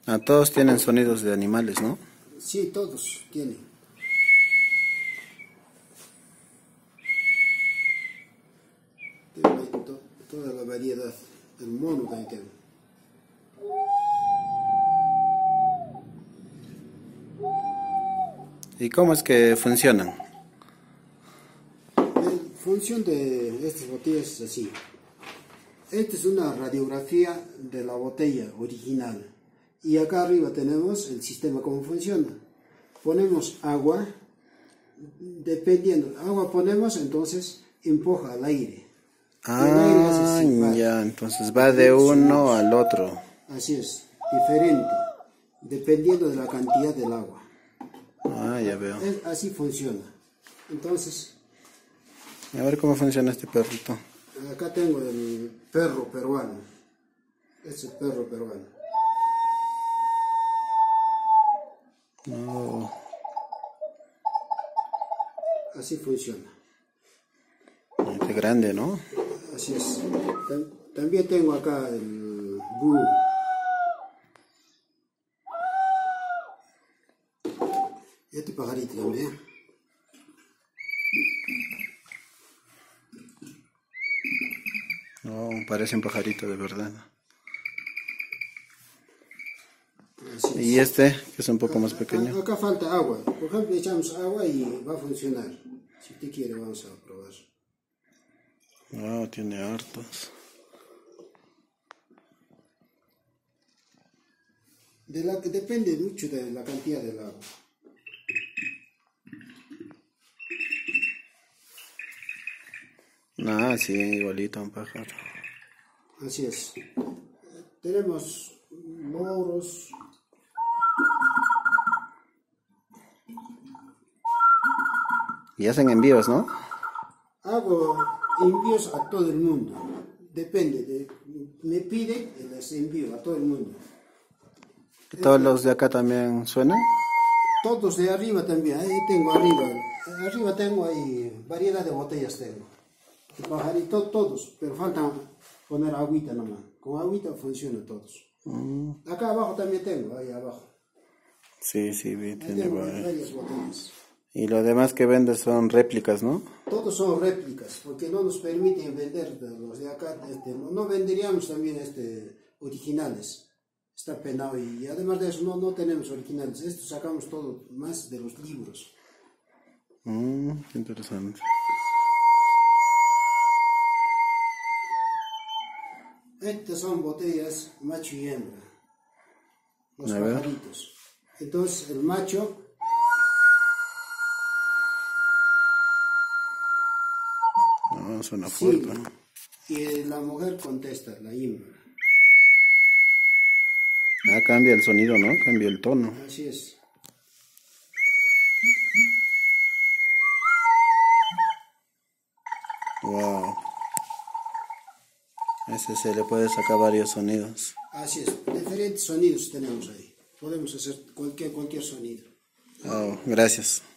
Ah, todos tienen sonidos de animales, ¿no? Sí, todos tienen. Toda la variedad. El mono también tengo. ¿Y cómo es que funcionan? La función de estas botellas es así. Esta es una radiografía de la botella original. Y acá arriba tenemos el sistema cómo funciona. Ponemos agua, dependiendo, agua ponemos, entonces empuja al aire. Ah, ya, entonces va de uno al otro. Así es, diferente, dependiendo de la cantidad del agua. Ah, ya veo. Así funciona. Entonces, A ver cómo funciona este perrito. acá tengo el perro peruano. Este es el perro peruano. No. Así funciona. Este grande, ¿no? Así es. También tengo acá el búho. Este pajarito también. No, parece un pajarito de verdad. Así Y es. este, que es un poco más pequeño. Acá falta agua. Por ejemplo, echamos agua y va a funcionar. Si usted quiere, vamos a probar. No, tiene hartos. Depende mucho de la cantidad del agua. Ah, sí, igualito a un pájaro. Así es. Tenemos loros. Y hacen envíos, ¿no? Hago envíos a todo el mundo. Depende. Me piden y les envío a todo el mundo. ¿Todos los de acá también suenan? Todos de arriba también. Ahí tengo arriba. Arriba tengo ahí variedad de botellas tengo. De pajarito, todos. Pero falta poner agüita nomás. Con agüita funciona todos. Acá abajo también tengo. Ahí abajo. Sí, sí, vi, Ahí tiene tengo varios. varias botellas. Y lo demás que vendes son réplicas, ¿no? Todos son réplicas, porque no nos permiten vender los de acá. No venderíamos también originales. Está penado y además de eso no tenemos originales. Esto sacamos todo más de los libros. Qué interesante. Estas son botellas macho y hembra. Los A ver. pajaritos. Entonces el macho No, suena sigue fuerte. y la mujer contesta, la hembra. Ah, cambia el sonido, ¿no? Cambia el tono. Así es. Wow. Ese se le puede sacar varios sonidos. Así es. Diferentes sonidos tenemos ahí. Podemos hacer cualquier sonido. Oh, gracias.